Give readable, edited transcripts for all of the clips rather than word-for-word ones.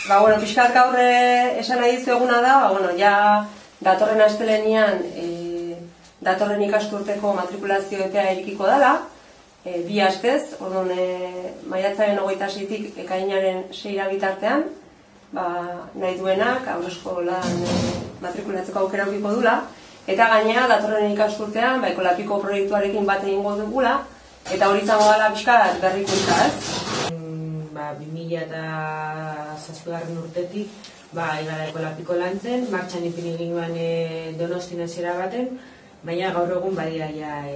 Pixkat gaur esan nahi dizu eguna da, ja datorren astelenian datorren ikasturteko matrikulazio epea irikiko dela, 2 astez, orduan maiatzaren 26-tik ekainaren 6 bitartean, nahi duenak haurreskolan matrikulatzeko aukera edukiko dula, eta gainera datorren ikasturtean Ekolapiko proiektuarekin bat egingo dugula, eta hori izango dela pixkat berrikuntza, ez? 2007 urtetik igara Ekolapiko lantzen, martxan ipini ginoan Donostin hasiera baten, baina gaur egun badira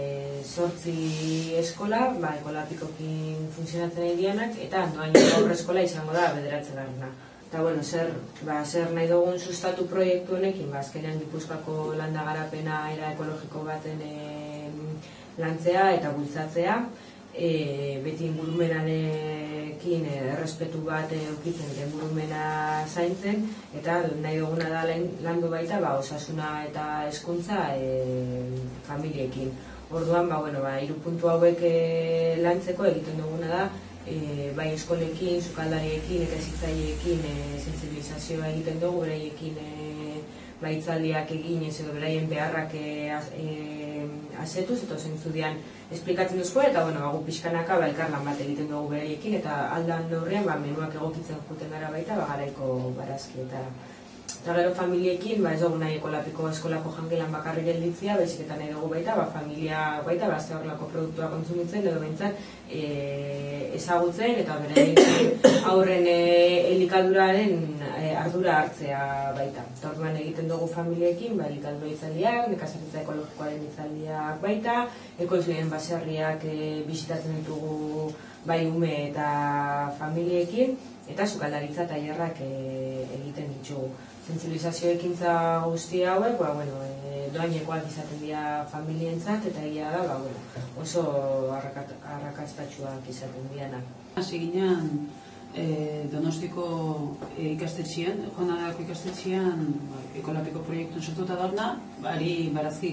8 eskola Ekolapikokin funtzionatzen ari dianak, eta doain gaur eskola izango da 9. Eta zer nahi dugun sustatu proiektu honekin, azkenean Gipuzkoako landa garapena era ekologiko baten lantzea eta bultzatzea, beti ingurumenarekin errespetu bat eukitzen eta ingurumena zaintzen, eta nahi duguna da landu baita osasuna eta hezkuntza familiekin. Orduan, 3 puntu hauek lantzeko egiten duguna da, bai eskolekin, sukaldariekin eta hezitzaileekin sentsibilizazioa egiten dugu, beraiekin hitzaldiak eginez edo beraien beharrak asetuz, eta zentzu dian esplikatzen duzko, eta gu pixkanaka elkarlan bat egiten dugu beraiekin, eta aldan neurrian menuak egokitzen juten gara baita garaiko barazkietara. Eta gero familiekin, ez dugu nahi Ekolapiko eskolako jangelan bakarri gelditzia, baizik eta nahi dugu baita, familia baita, azte horrelako produktua kontsumitzen, edo behintzat ezagutzen, eta beraien aurren elikaduraren ardura hartzea baita. Eta orduan egiten dugu familiekin, elikadura hitzaldiak, nekazaritza ekologikoaren hitzaldiak baita, ekoizleen baserriak bisitatzen ditugu bai ume eta familiekin, eta sukaldaritza tailerrak egiten ditugu. Sentsibilizazio ekintza guzti hauek, doainekoak izaten dira familientzat, eta egia da, oso arrakastatsuak izaten dianak. Hasi ginen Donostiko ikastetxean, Joanadako ikastetxean Ekolapiko proiektuen sortuta dauna, ari barazkik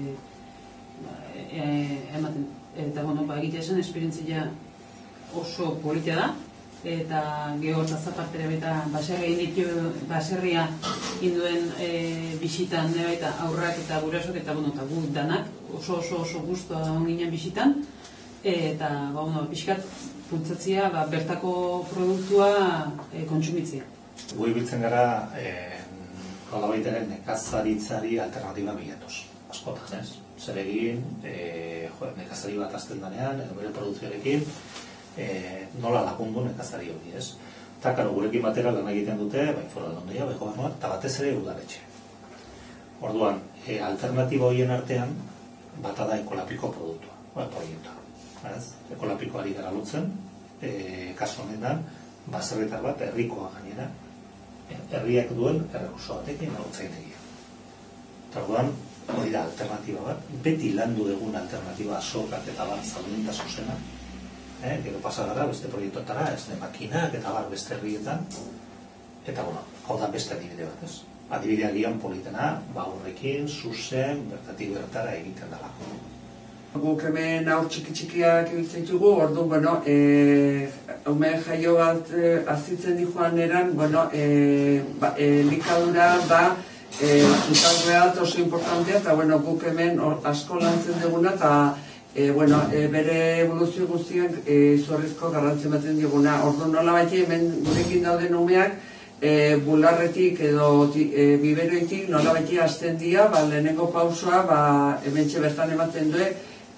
ematen. Eta, egitea esan, esperientzia oso politia da, eta geho eta zapartera baita baserria induen bisitan baita aurrak eta gurasok eta gu danak oso guztua onginen bisitan, eta pixkat bultzatzea bertako produktua kontsumitzea. Gu ibiltzen gara nolabaitaren nekazaritzari alternatiba bilatuz, askotan, ez? Zer egin, nekazari bat azten danean, edo bere produkzioarekin, nola lagundu nekazari hori, ez? Eta, gurekin batera lan egiten dute, Foru Aldundia, Gobernuak, eta batez ere udaletxe. Orduan, alternatiba horien artean, bata da Ekolapiko produktua, proiektua. Ekolapikoari gara lutzen, kasu honetan, baserritar bat, herrikoa gainera, herriak duen errekurso batekin laguntzaitegia. Eta orduan, hori da alternatiba bat, beti landu egun alternatiba azokak eta bat zaudenta zuzena, gero pasa gara beste proiektuetara, ez de makinak eta beste herrietan, eta hau da beste adibide bat, ez? Adibidea gian politena, horrekin, zuzen, bertatik bertara egiten dalako. Guk hemen aur txiki-txikiak ibiltzen ditugu, orduan, ume jaio bat azitzen di joan eran, elikadura zutalbeat oso importantea, eta guk hemen asko lantzen duguna, eta bere evoluzio guztiak izugarrizko garrantzia ematen diguna. Orduan nola baita hemen gurekin dauden umeak bularretik edo biberoitik nola baita hasten dira, lehenengo pausoa hementxe bertan ematen duen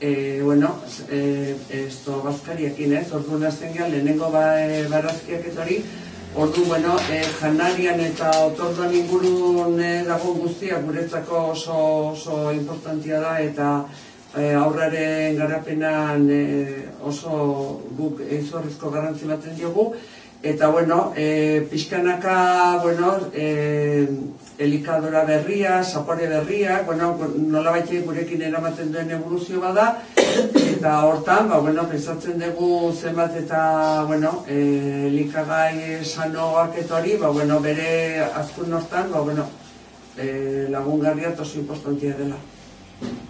bazkariakin, ez? Orduan hasten gara lehenengo barazkiak eta hori, orduan janarian eta otorduan ingurun dago guztiak guretzako oso importantia da, eta aurraren garapenan oso guk izugarrizko garrantzi baten diogu, eta pixkanaka elikadora berria, zapore berria, nola baita gurekin eramaten duen evoluzio bada, eta hortan, pensatzen dugu zenbat eta elikagai sanoak eta hori, bere azkun hortan, lagungarria oso importantia dela.